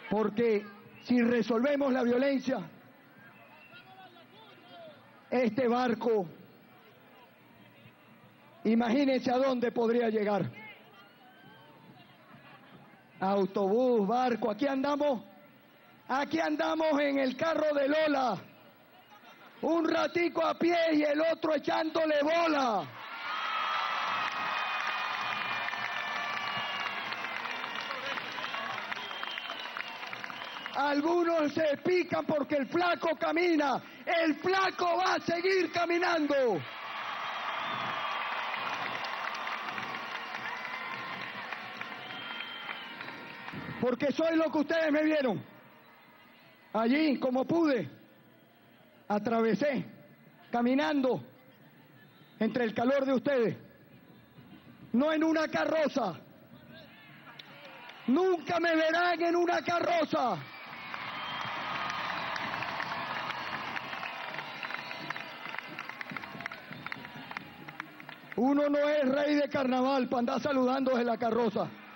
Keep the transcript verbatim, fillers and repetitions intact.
Porque si resolvemos la violencia, este barco, imagínense a dónde podría llegar. Autobús, barco, aquí andamos, aquí andamos en el carro de Lola, un ratico a pie y el otro echándole bola. Algunos se pican porque el flaco camina, el flaco va a seguir caminando. Porque soy lo que ustedes me vieron. Allí, como pude, atravesé, caminando, entre el calor de ustedes. No en una carroza. Nunca me verán en una carroza. Uno no es rey de carnaval para andar saludando desde la carroza.